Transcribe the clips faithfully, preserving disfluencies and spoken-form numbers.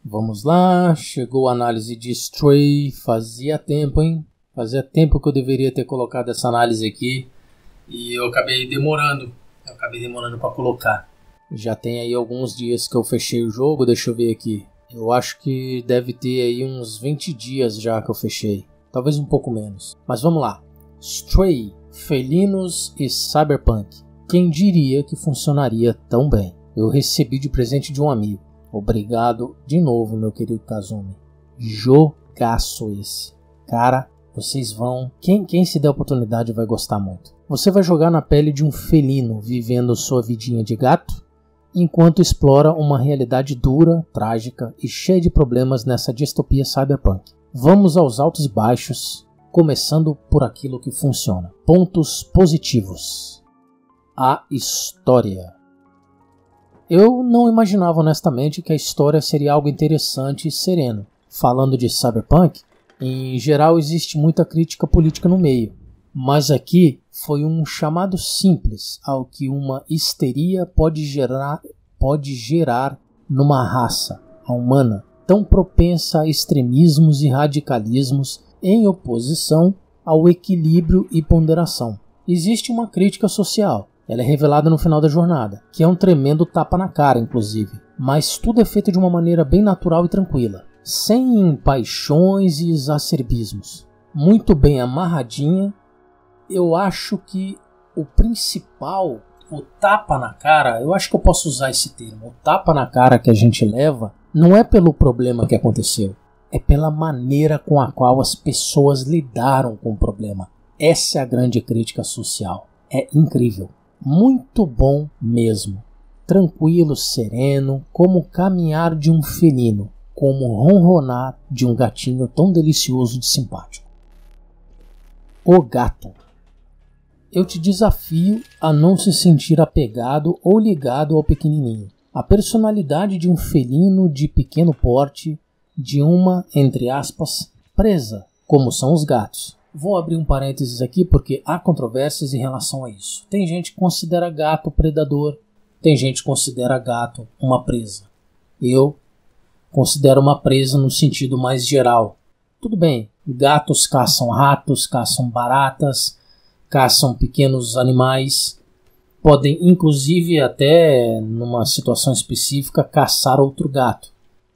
Vamos lá, chegou a análise de Stray, fazia tempo, hein? Fazia tempo que eu deveria ter colocado essa análise aqui e eu acabei demorando, eu acabei demorando para colocar. Já tem aí alguns dias que eu fechei o jogo, deixa eu ver aqui. Eu acho que deve ter aí uns vinte dias já que eu fechei, talvez um pouco menos. Mas vamos lá, Stray, Felinos e Cyberpunk. Quem diria que funcionaria tão bem? Eu recebi de presente de um amigo. Obrigado de novo, meu querido Kazumi. Jogaço esse. Cara, vocês vão... Quem, quem se der a oportunidade vai gostar muito. Você vai jogar na pele de um felino vivendo sua vidinha de gato, enquanto explora uma realidade dura, trágica e cheia de problemas nessa distopia cyberpunk. Vamos aos altos e baixos, começando por aquilo que funciona. Pontos positivos. A história. Eu não imaginava honestamente que a história seria algo interessante e sereno. Falando de cyberpunk, em geral existe muita crítica política no meio, mas aqui foi um chamado simples ao que uma histeria pode gerar, pode gerar numa raça, a humana, tão propensa a extremismos e radicalismos em oposição ao equilíbrio e ponderação. Existe uma crítica social. Ela é revelada no final da jornada, que é um tremendo tapa na cara, inclusive. Mas tudo é feito de uma maneira bem natural e tranquila, sem paixões e exacerbismos. Muito bem amarradinha. Eu acho que o principal, o tapa na cara, eu acho que eu posso usar esse termo, o tapa na cara que a gente leva, não é pelo problema que aconteceu, é pela maneira com a qual as pessoas lidaram com o problema. Essa é a grande crítica social. É incrível. Muito bom mesmo. Tranquilo, sereno, como o caminhar de um felino, como o ronronar de um gatinho tão delicioso de simpático. O gato. Eu te desafio a não se sentir apegado ou ligado ao pequenininho. A personalidade de um felino de pequeno porte, de uma, entre aspas, presa, como são os gatos. Vou abrir um parênteses aqui porque há controvérsias em relação a isso. Tem gente que considera gato predador, tem gente que considera gato uma presa. Eu considero uma presa no sentido mais geral. Tudo bem, gatos caçam ratos, caçam baratas, caçam pequenos animais, podem inclusive até, numa situação específica, caçar outro gato.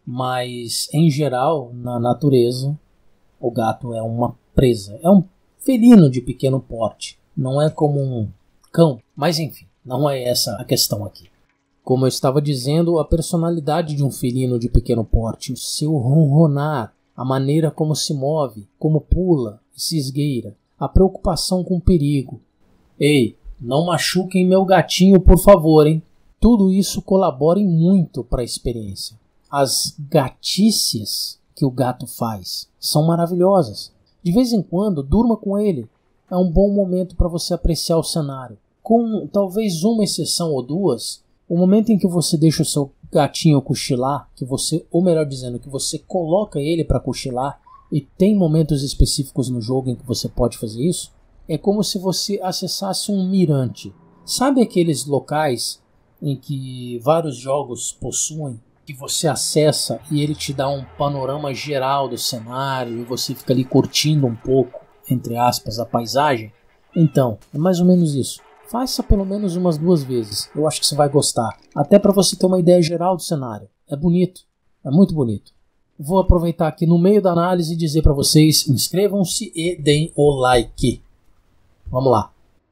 Mas, em geral, na natureza, o gato é uma presa. É um felino de pequeno porte. Não é como um cão. Mas enfim, não é essa a questão aqui. Como eu estava dizendo, a personalidade de um felino de pequeno porte, o seu ronronar, a maneira como se move, como pula e se esgueira, a preocupação com o perigo. Ei, não machuquem meu gatinho, por favor, hein? Tudo isso colabora muito para a experiência. As gatícias que o gato faz são maravilhosas. De vez em quando, durma com ele. É um bom momento para você apreciar o cenário. Com talvez uma exceção ou duas, o momento em que você deixa o seu gatinho cochilar, que você, ou melhor dizendo, que você coloca ele para cochilar, e tem momentos específicos no jogo em que você pode fazer isso, é como se você acessasse um mirante. Sabe aqueles locais em que vários jogos possuem, que você acessa e ele te dá um panorama geral do cenário e você fica ali curtindo um pouco, entre aspas, a paisagem? Então, é mais ou menos isso. Faça pelo menos umas duas vezes, eu acho que você vai gostar. Até para você ter uma ideia geral do cenário. É bonito, é muito bonito. Vou aproveitar aqui no meio da análise e dizer para vocês, inscrevam-se e deem o like. Vamos lá.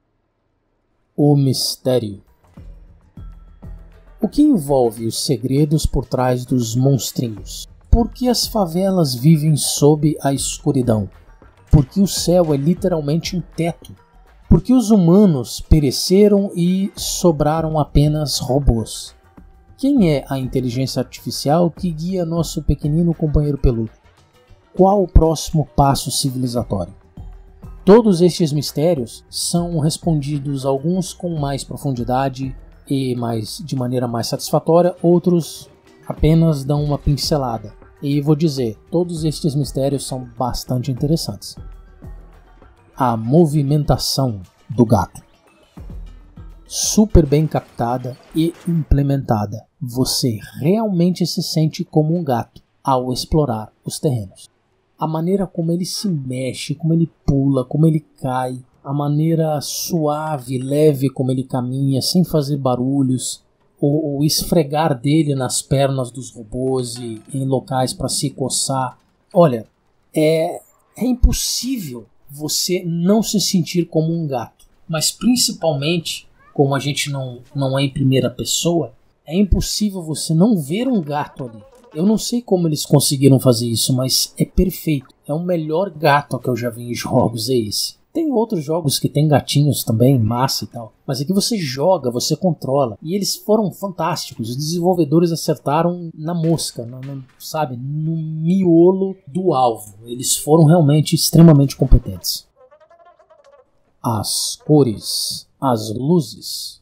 O mistério. O que envolve os segredos por trás dos monstrinhos? Por que as favelas vivem sob a escuridão? Por que o céu é literalmente um teto? Por que os humanos pereceram e sobraram apenas robôs? Quem é a inteligência artificial que guia nosso pequenino companheiro peludo? Qual o próximo passo civilizatório? Todos estes mistérios são respondidos, alguns com mais profundidade e mais, de maneira mais satisfatória, outros apenas dão uma pincelada. E vou dizer, todos estes mistérios são bastante interessantes. A movimentação do gato. Super bem captada e implementada. Você realmente se sente como um gato. ao explorar os terrenos. A maneira como ele se mexe, como ele pula, como ele cai, a maneira suave, leve como ele caminha, sem fazer barulhos, o, o esfregar dele nas pernas dos robôs e em locais para se coçar. Olha, é, é impossível você não se sentir como um gato. Mas principalmente, como a gente não, não é em primeira pessoa, é impossível você não ver um gato ali. Eu não sei como eles conseguiram fazer isso, mas é perfeito. É o melhor gato que eu já vi em jogos, é esse. Tem outros jogos que tem gatinhos também, massa e tal. Mas aqui você joga, você controla. E eles foram fantásticos. Os desenvolvedores acertaram na mosca, no, no, sabe, no miolo do alvo. Eles foram realmente extremamente competentes. As cores, as luzes.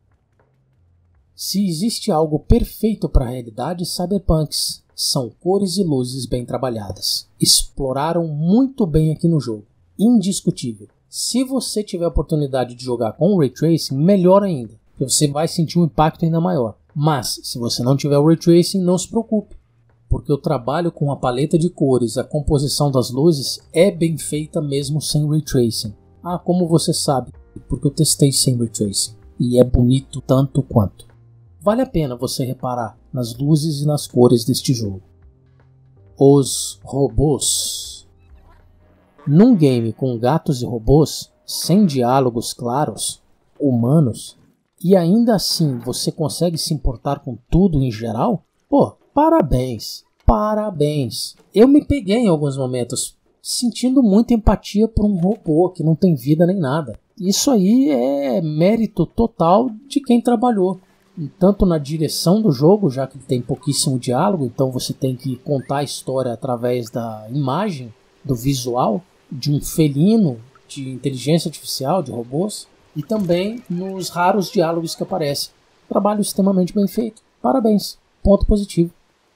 Se existe algo perfeito para a realidade, cyberpunks são cores e luzes bem trabalhadas. Exploraram muito bem aqui no jogo. Indiscutível. Se você tiver a oportunidade de jogar com o Ray Tracing, melhor ainda, porque você vai sentir um impacto ainda maior. Mas, se você não tiver o Ray Tracing, não se preocupe, porque o trabalho com a paleta de cores, a composição das luzes, é bem feita mesmo sem Ray Tracing. Ah, como você sabe? Porque eu testei sem Ray Tracing, e é bonito tanto quanto. Vale a pena você reparar nas luzes e nas cores deste jogo. Os robôs. Num game com gatos e robôs, sem diálogos claros, humanos, e ainda assim você consegue se importar com tudo em geral? Pô, parabéns, parabéns. Eu me peguei em alguns momentos sentindo muita empatia por um robô que não tem vida nem nada. Isso aí é mérito total de quem trabalhou. Tanto na direção do jogo, já que tem pouquíssimo diálogo, então você tem que contar a história através da imagem, do visual, de um felino, de inteligência artificial, de robôs, e também nos raros diálogos que aparecem. Trabalho extremamente bem feito. Parabéns. Ponto positivo.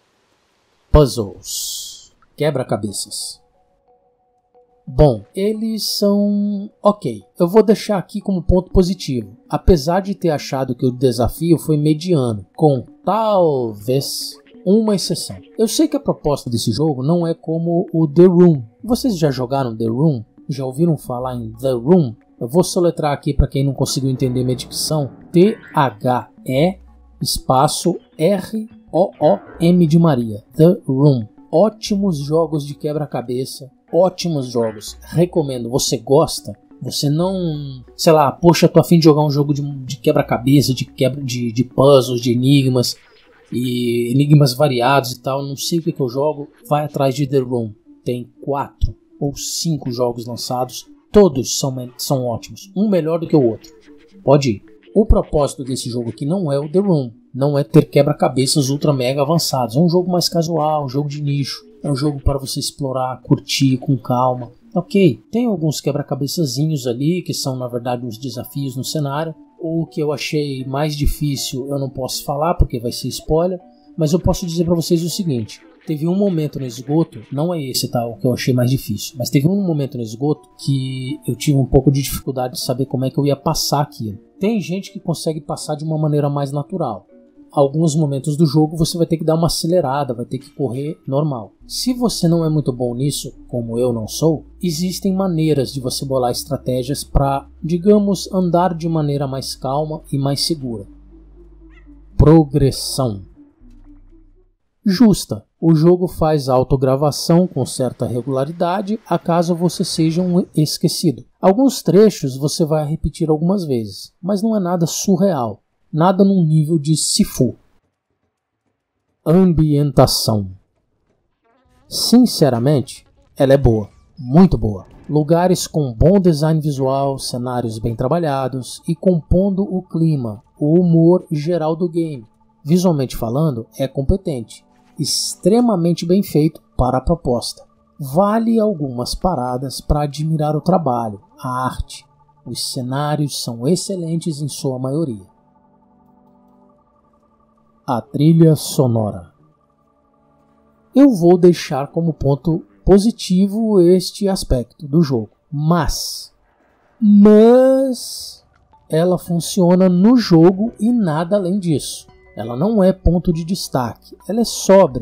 Puzzles. Quebra-cabeças. Bom, eles são ok. Eu vou deixar aqui como ponto positivo, apesar de ter achado que o desafio foi mediano, com talvez uma exceção. Eu sei que a proposta desse jogo não é como o The Room. Vocês já jogaram The Room? Já ouviram falar em The Room? Eu vou soletrar aqui para quem não conseguiu entender minha dicção. T H E espaço R O O M de Maria. The Room. Ótimos jogos de quebra-cabeça. Ótimos jogos, recomendo. Você gosta? Você não, sei lá, poxa, tô a fim de jogar um jogo de, de quebra-cabeça, de, quebra, de, de puzzles, de enigmas e enigmas variados e tal, não sei o que, que eu jogo. Vai atrás de The Room. Tem quatro ou cinco jogos lançados, todos são, são ótimos, um melhor do que o outro. Pode ir. O propósito desse jogo aqui não é o The Room, não é ter quebra-cabeças ultra mega avançados, é um jogo mais casual, um jogo de nicho. É um jogo para você explorar, curtir com calma. Ok, tem alguns quebra-cabeçazinhos ali, que são na verdade uns desafios no cenário. O que eu achei mais difícil eu não posso falar, porque vai ser spoiler. Mas eu posso dizer para vocês o seguinte. Teve um momento no esgoto, não é esse tá, o que eu achei mais difícil. Mas teve um momento no esgoto que eu tive um pouco de dificuldade de saber como é que eu ia passar aquilo. Tem gente que consegue passar de uma maneira mais natural. Alguns momentos do jogo você vai ter que dar uma acelerada, vai ter que correr normal. Se você não é muito bom nisso, como eu não sou, existem maneiras de você bolar estratégias para, digamos, andar de maneira mais calma e mais segura. Progressão. Justa. O jogo faz autogravação com certa regularidade, acaso você seja um esquecido. Alguns trechos você vai repetir algumas vezes, mas não é nada surreal. Nada num nível de Sifu. Ambientação. Sinceramente, ela é boa. Muito boa. Lugares com bom design visual, cenários bem trabalhados e compondo o clima, o humor geral do game. Visualmente falando, é competente. Extremamente bem feito para a proposta. Vale algumas paradas para admirar o trabalho, a arte. Os cenários são excelentes em sua maioria. A trilha sonora. Eu vou deixar como ponto positivo este aspecto do jogo, mas, mas ela funciona no jogo e nada além disso. Ela não é ponto de destaque, ela é sóbria,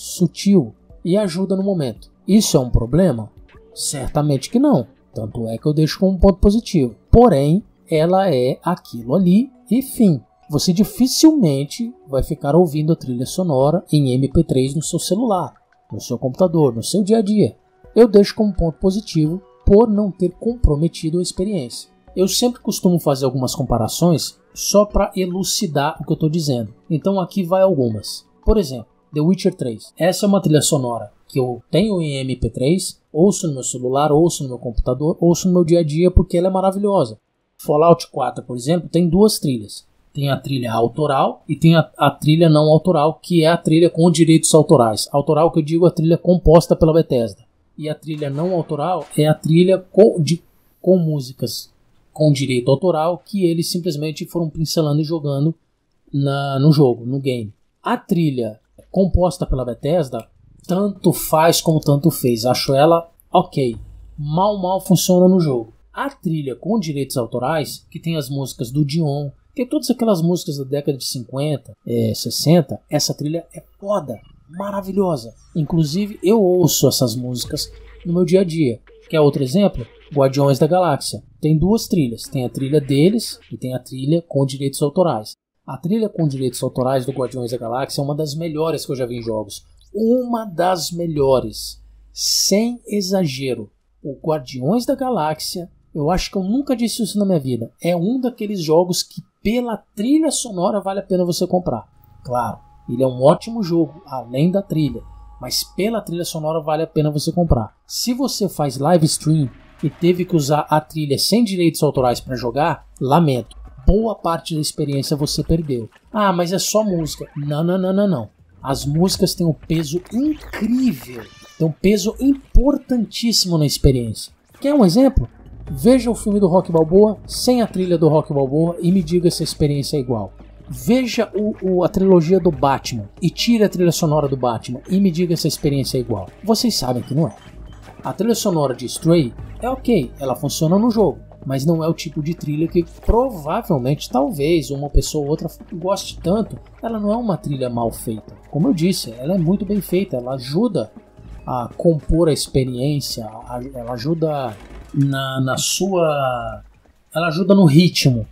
sutil e ajuda no momento. Isso é um problema? Certamente que não. Tanto é que eu deixo como um ponto positivo. Porém, ela é aquilo ali e fim. Você dificilmente vai ficar ouvindo a trilha sonora em M P três no seu celular, no seu computador, no seu dia a dia. Eu deixo como ponto positivo por não ter comprometido a experiência. Eu sempre costumo fazer algumas comparações só para elucidar o que eu estou dizendo. Então aqui vai algumas. Por exemplo, The Witcher três. Essa é uma trilha sonora que eu tenho em M P três, ouço no meu celular, ouço no meu computador, ouço no meu dia a dia porque ela é maravilhosa. Fallout quatro, por exemplo, tem duas trilhas. Tem a trilha autoral e tem a, a trilha não autoral, que é a trilha com direitos autorais. Autoral que eu digo a trilha composta pela Bethesda. E a trilha não autoral é a trilha com, de, com músicas com direito autoral que eles simplesmente foram pincelando e jogando na, no jogo, no game. A trilha composta pela Bethesda tanto faz como tanto fez. Acho ela ok. Mal, mal funciona no jogo. A trilha com direitos autorais, que tem as músicas do Dion, tem todas aquelas músicas da década de cinquenta, é, sessenta, essa trilha é foda, maravilhosa. Inclusive eu ouço essas músicas no meu dia a dia. Quer outro exemplo? Guardiões da Galáxia. Tem duas trilhas, tem a trilha deles e tem a trilha com direitos autorais. A trilha com direitos autorais do Guardiões da Galáxia é uma das melhores que eu já vi em jogos. Uma das melhores. Sem exagero. O Guardiões da Galáxia, eu acho que eu nunca disse isso na minha vida, é um daqueles jogos que pela trilha sonora vale a pena você comprar. Claro, ele é um ótimo jogo, além da trilha, mas pela trilha sonora vale a pena você comprar. Se você faz live stream e teve que usar a trilha sem direitos autorais para jogar, lamento. Boa parte da experiência você perdeu. Ah, mas é só música. Não, não, não, não, não. As músicas têm um peso incrível, têm um peso importantíssimo na experiência. Quer um exemplo? Veja o filme do Rocky Balboa sem a trilha do Rocky Balboa e me diga se a experiência é igual. Veja o, o, a trilogia do Batman e tire a trilha sonora do Batman e me diga se a experiência é igual. Vocês sabem que não é. A trilha sonora de Stray é ok, ela funciona no jogo, mas não é o tipo de trilha que provavelmente, talvez, uma pessoa ou outra goste tanto. Ela não é uma trilha mal feita. Como eu disse, ela é muito bem feita, ela ajuda a compor a experiência, ela ajuda na, na sua... ela ajuda no ritmo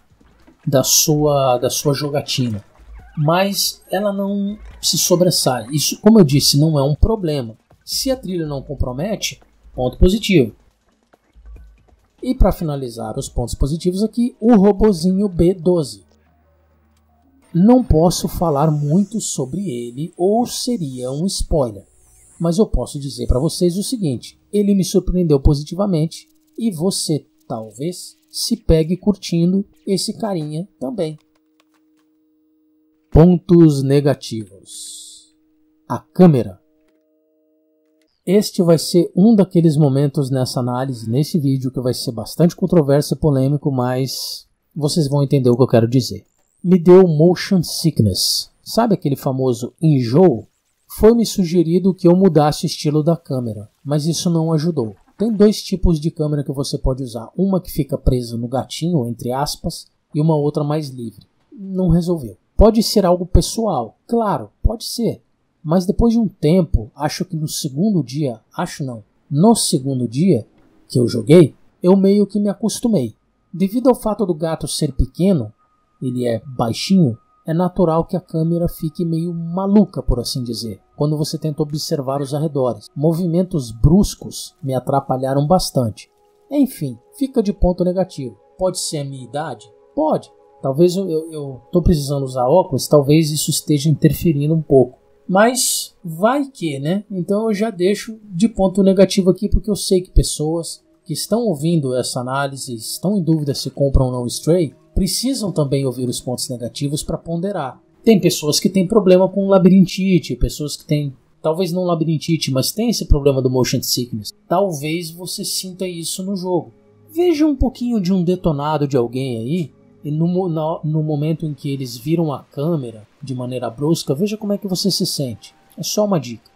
da sua, da sua jogatina. Mas ela não se sobressai. Isso, como eu disse, não é um problema. Se a trilha não compromete, ponto positivo. E para finalizar os pontos positivos aqui, o robozinho B doze. Não posso falar muito sobre ele ou seria um spoiler, mas eu posso dizer para vocês o seguinte, ele me surpreendeu positivamente e você talvez se pegue curtindo esse carinha também. Pontos negativos. A câmera. Este vai ser um daqueles momentos nessa análise, nesse vídeo, que vai ser bastante controverso e polêmico, mas vocês vão entender o que eu quero dizer. Me deu motion sickness. Sabe aquele famoso enjoo? Foi-me sugerido que eu mudasse o estilo da câmera, mas isso não ajudou. Tem dois tipos de câmera que você pode usar. Uma que fica presa no gatinho, entre aspas, e uma outra mais livre. Não resolveu. Pode ser algo pessoal, claro, pode ser. Mas depois de um tempo, acho que no segundo dia, acho não, no segundo dia que eu joguei, eu meio que me acostumei. Devido ao fato do gato ser pequeno, ele é baixinho, é natural que a câmera fique meio maluca, por assim dizer, quando você tenta observar os arredores. Movimentos bruscos me atrapalharam bastante. Enfim, fica de ponto negativo. Pode ser a minha idade? Pode. Talvez eu estou precisando usar óculos, talvez isso esteja interferindo um pouco. Mas vai que, né? Então eu já deixo de ponto negativo aqui, porque eu sei que pessoas que estão ouvindo essa análise, estão em dúvida se compram ou não Stray, precisam também ouvir os pontos negativos para ponderar. Tem pessoas que têm problema com labirintite, pessoas que têm, talvez não labirintite, mas tem esse problema do motion sickness. Talvez você sinta isso no jogo. Veja um pouquinho de um detonado de alguém aí, e no, no, no momento em que eles viram a câmera de maneira brusca, veja como é que você se sente. É só uma dica.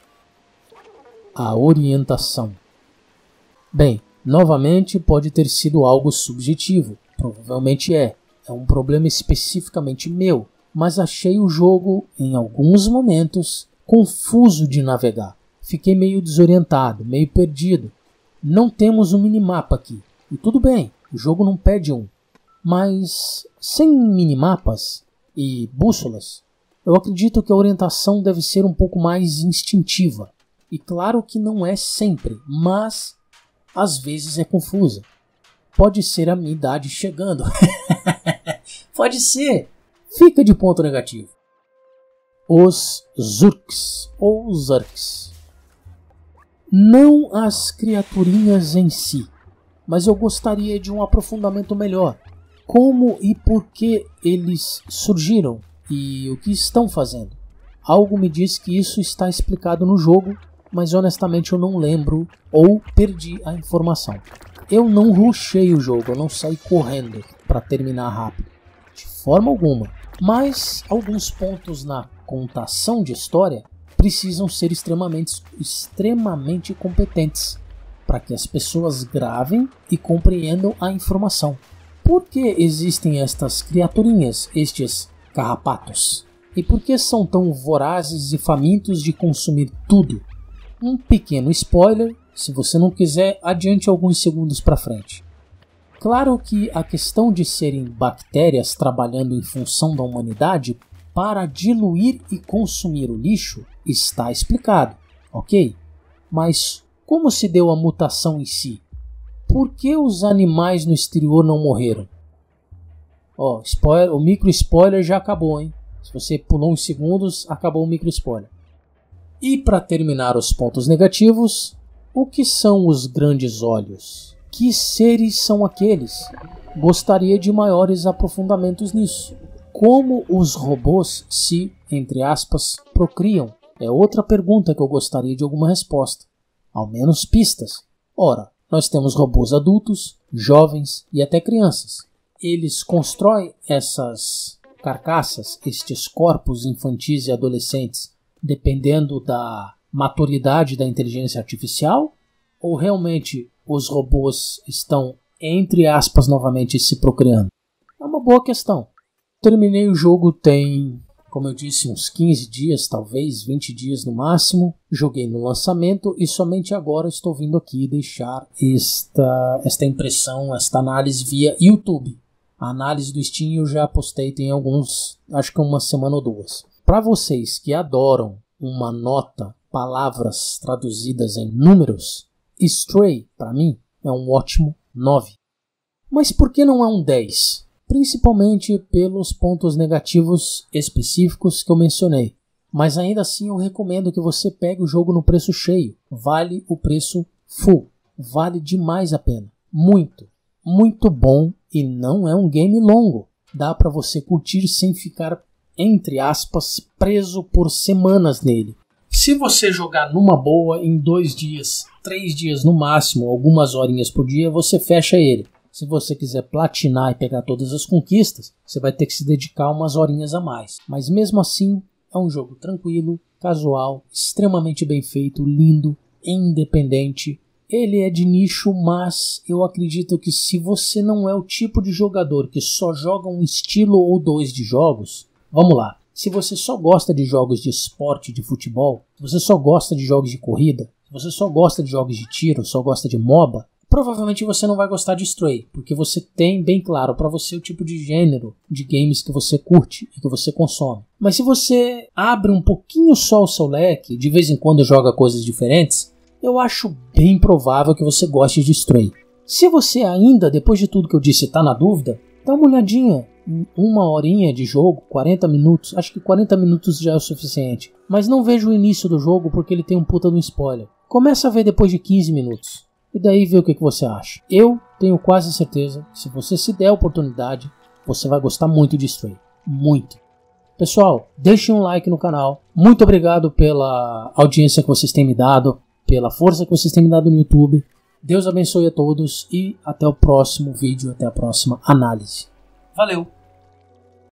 A orientação. Bem, novamente pode ter sido algo subjetivo. Provavelmente é. É um problema especificamente meu. Mas achei o jogo, em alguns momentos, confuso de navegar. Fiquei meio desorientado, meio perdido. Não temos um minimapa aqui. E tudo bem, o jogo não pede um. Mas sem minimapas e bússolas, eu acredito que a orientação deve ser um pouco mais instintiva. E claro que não é sempre, mas às vezes é confusa. Pode ser a minha idade chegando. Pode ser. Fica de ponto negativo. Os Zurks ou Zurks. Não as criaturinhas em si, mas eu gostaria de um aprofundamento melhor. Como e por que eles surgiram e o que estão fazendo. Algo me diz que isso está explicado no jogo, mas honestamente eu não lembro ou perdi a informação. Eu não rushei o jogo, eu não saí correndo para terminar rápido, de forma alguma. Mas alguns pontos na contação de história precisam ser extremamente, extremamente competentes para que as pessoas gravem e compreendam a informação. Por que existem estas criaturinhas, estes carrapatos? E por que são tão vorazes e famintos de consumir tudo? Um pequeno spoiler, se você não quiser, adiante alguns segundos para frente. Claro que a questão de serem bactérias trabalhando em função da humanidade para diluir e consumir o lixo está explicado, ok? Mas como se deu a mutação em si? Por que os animais no exterior não morreram? Ó, spoiler, o micro spoiler já acabou, hein? Se você pulou uns segundos, acabou o micro spoiler. E para terminar os pontos negativos, o que são os grandes olhos? Que seres são aqueles? Gostaria de maiores aprofundamentos nisso. Como os robôs se, entre aspas, procriam? É outra pergunta que eu gostaria de alguma resposta. Ao menos pistas. Ora, nós temos robôs adultos, jovens e até crianças. Eles constroem essas carcaças, estes corpos infantis e adolescentes, dependendo da maturidade da inteligência artificial? Ou realmente os robôs estão, entre aspas, novamente se procriando? É uma boa questão. Terminei o jogo tem, como eu disse, uns quinze dias, talvez vinte dias no máximo. Joguei no lançamento e somente agora estou vindo aqui deixar esta, esta impressão, esta análise via YouTube. A análise do Steam eu já postei tem alguns, acho que uma semana ou duas. Para vocês que adoram uma nota, palavras traduzidas em números, Stray, para mim, é um ótimo nove. Mas por que não é um dez? Principalmente pelos pontos negativos específicos que eu mencionei. Mas ainda assim eu recomendo que você pegue o jogo no preço cheio. Vale o preço full. Vale demais a pena. Muito, muito bom e não é um game longo. Dá para você curtir sem ficar, entre aspas, preso por semanas nele. Se você jogar numa boa, em dois dias, três dias no máximo, algumas horinhas por dia, você fecha ele. Se você quiser platinar e pegar todas as conquistas, você vai ter que se dedicar umas horinhas a mais. Mas mesmo assim, é um jogo tranquilo, casual, extremamente bem feito, lindo, independente. Ele é de nicho, mas eu acredito que se você não é o tipo de jogador que só joga um estilo ou dois de jogos, vamos lá. Se você só gosta de jogos de esporte, de futebol, se você só gosta de jogos de corrida, se você só gosta de jogos de tiro, só gosta de MOBA, provavelmente você não vai gostar de Stray, porque você tem bem claro para você o tipo de gênero de games que você curte e que você consome. Mas se você abre um pouquinho só o seu leque, de vez em quando joga coisas diferentes, eu acho bem provável que você goste de Stray. Se você ainda, depois de tudo que eu disse, está na dúvida, dá uma olhadinha em uma horinha de jogo, quarenta minutos, acho que quarenta minutos já é o suficiente. Mas não veja o início do jogo porque ele tem um puta de um spoiler. Começa a ver depois de quinze minutos. E daí vê o que, que você acha. Eu tenho quase certeza que se você se der a oportunidade, você vai gostar muito de Stray. Muito. Pessoal, deixem um like no canal. Muito obrigado pela audiência que vocês têm me dado, pela força que vocês têm me dado no YouTube. Deus abençoe a todos e até o próximo vídeo, até a próxima análise. Valeu!